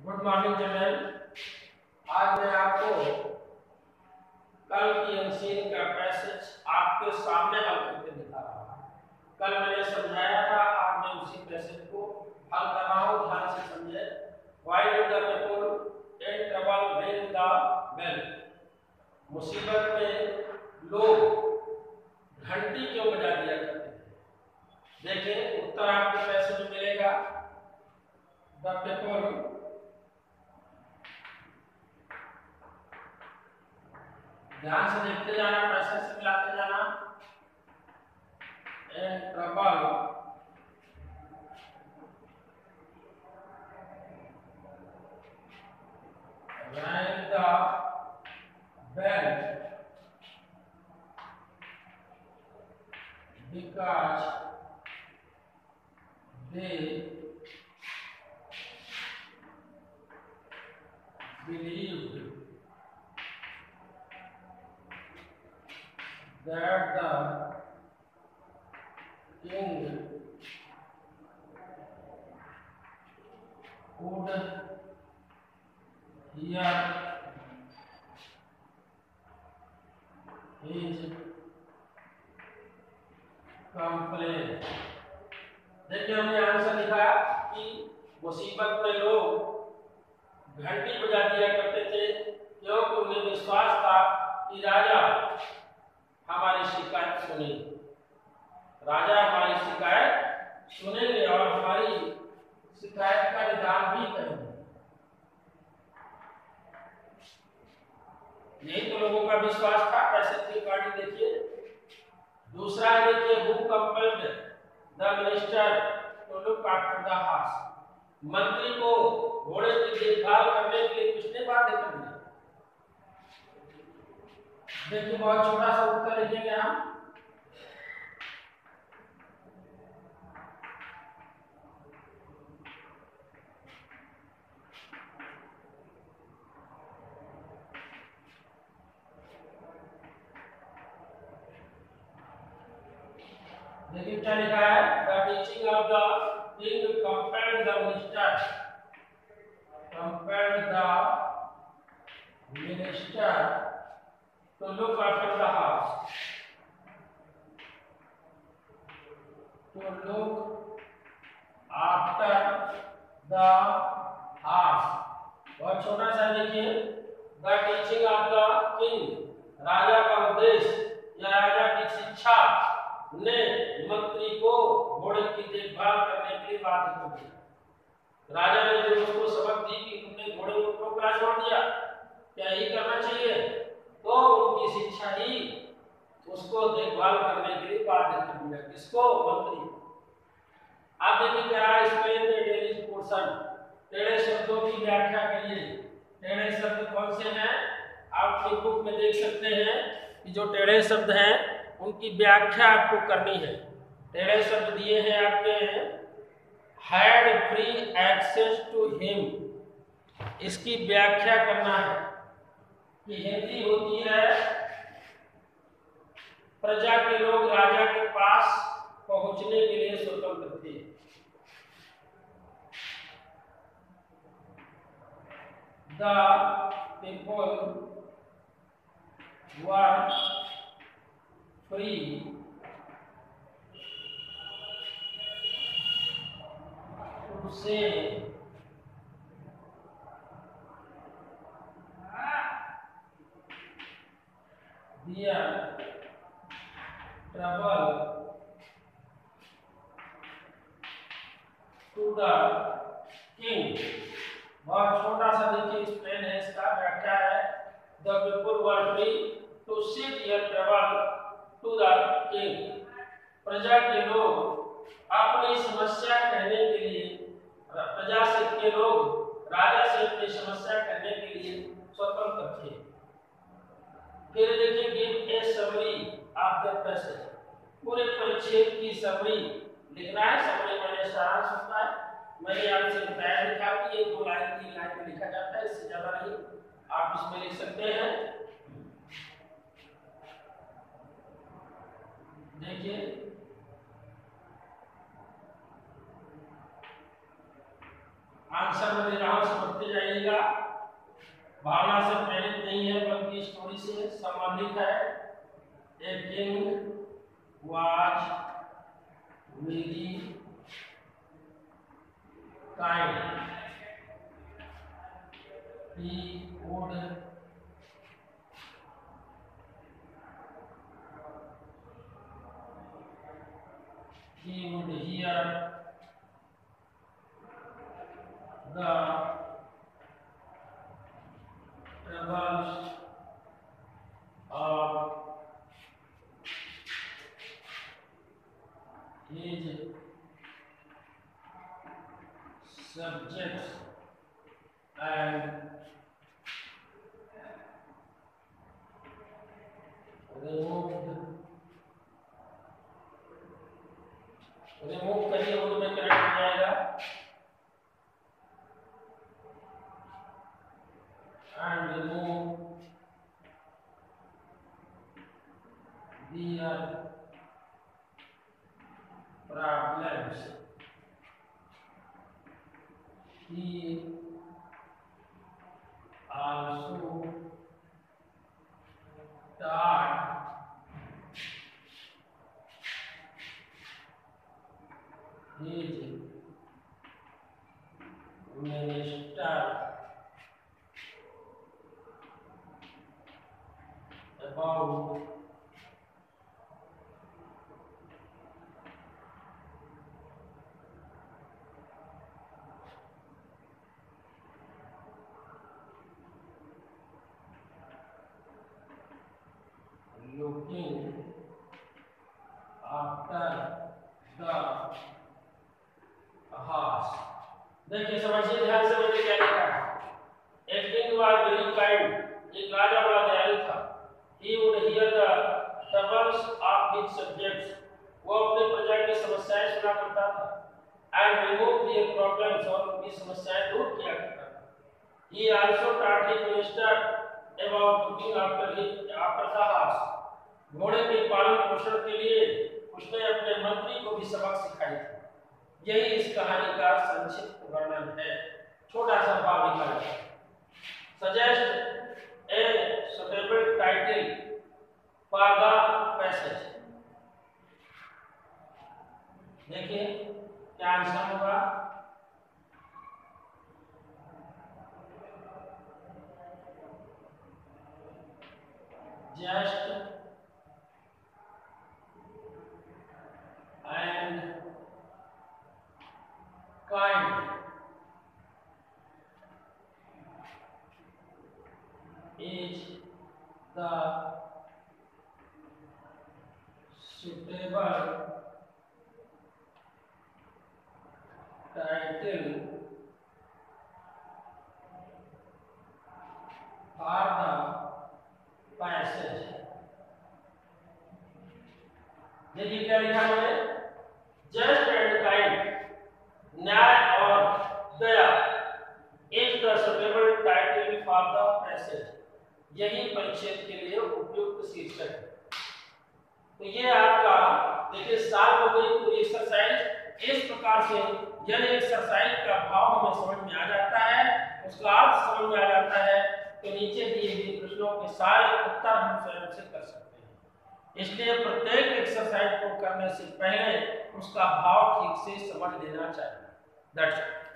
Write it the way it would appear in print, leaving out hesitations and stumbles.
Good morning children. आज मैं आपको कल की अनसीन का पैसेज आपके सामने हल करके दिखा रहा हूँ। कल मैंने समझाया था, आज मैं उसी पैसेज को हल कर रहा हूँ। ध्यान से समझे। Why did the people in trouble ring the bell? मुसीबत में लोग घंटी क्यों बजा दिया करते थे? देखिए उत्तर आपके पैसेज में मिलेगा। The people, ध्यान से देखते जाना, पैसेज से मिलाते जाना। In trouble rang the bell because they believed that the king would hear his complaint। देखिए हमने आंसर लिखा कि मुसीबत में लोग घंटी बजा दिया करते थे क्योंकि उन्हें विश्वास था कि राजा हमारी शिकायत सुनेंगे, राजा हमारी शिकायत सुनेंगे और हमारी शिकायत का निदान भी करेंगे। यही तो लोगों का विश्वास था। पैसेज की पार्टी देखिए। दूसरा देखिए, who compelled the minister to look after the horse. मंत्री को घोड़े की देखभाल करने के लिए किसने बाध्य कर दिया? देखिए बहुत छोटा सा उत्तर लिखेंगे हम। देखिए क्या लिखा है, the teaching of the king compelled the minister to look after the house, to look after the house. बहुत छोटा सा देखिए, the teaching of the king, राजा का उद्देश्य या राजा की शिक्षा ने मंत्री को घोड़े की देखभाल करने के लिए बाध्य कर दिया। राजा ने जो उसको सबक दी कि तुमने घोड़े को टोकरा छोड़ दिया, क्या यही करना चाहिए, तो उनकी शिक्षा ही उसको देखभाल करने के लिए बाध्य कर दिया। किसको? मंत्री। आप देखिए क्या एक्सप्लेन द डेली पोर्शन। टेढ़े शब्दों की व्याख्या करिए। टेढ़े शब्द कौन से हैं? आप अपनी बुक में देख सकते हैं कि जो टेढ़े शब्द हैं उनकी व्याख्या आपको करनी है। टेढ़े शब्द दिए हैं आपके, had free access to him. इसकी व्याख्या करना है कि हिंदी होती है प्रजा के लोग राजा के पास पहुंचने के लिए स्वतंत्र थे। The people were free to say their trouble to the king। बहुत छोटा सा देखिए एक्सप्लेन है, इसका व्याख्या है, the people were free to say their trouble to the king. प्रजा के लोग अपनी समस्या कहने के लिए, प्रजा से के लोग राजा से अपनी समस्या कहने के लिए स्वतंत्र थे। फिर देखिए, give a summary of the passage. पूरे परिच्छेद की समरी लिखना है। समरी मैंने सारांश होता है। मैंने आपसे बताया लिखा कि ये 2 लाइन 3 लाइन में लिखा जाता है, इससे ज्यादा नहीं आप इसमें लिख सकते हैं। देखिए आंसर में दे रहा हूं, समझते जाइए। भावना से प्रेरित नहीं है बल्कि स्टोरी से संबंधित है। A king was very kind, he would hear the troubles of his subjects and remove करिए, उर्दू में करेक्ट हो जाएगा। And remove their problems. He also taught his minister about looking after the horse. देखिए समझिए, ध्यान से मैंने क्या लिखा है। एक किंग वाज वेरी काइंड, एक राजा बड़ा दयालु था। He would hear the troubles of his subjects, वो अपने प्रजा की समस्याएं सुना करता था। And remove their problems, और उनकी समस्याएं दूर किया करता था। He also taught his minister about looking after the horse, घोड़े के पालन पोषण के लिए उसने अपने मंत्री को भी सबक सिखाई थी। यही इस कहानी का संक्षिप्त वर्णन है। छोटा सा भाव लिखा है। Suggest a suitable title for the passage. देखिए क्या आंसर होगा। Just and kind is the suitable title for the passage। देखिए क्या लिखा है। जस्ट एंड काइंड, न्याय और दया, is the suitable title for the passage, यही परिच्छेद के लिए उपयुक्त शीर्षक है। तो ये आपका देखिए साल हो गई पूरी एक्सरसाइज। इस प्रकार से यदि एक्सरसाइज का भाव हमें समझ में आ जाता है, उसका अर्थ समझ में आ जाता है, तो नीचे दिए हुए प्रश्नों के सारे उत्तर हम स्वयं से कर सकते हैं। इसलिए प्रत्येक एक्सरसाइज को करने से पहले उसका भाव ठीक से समझ लेना चाहिए। दैट्स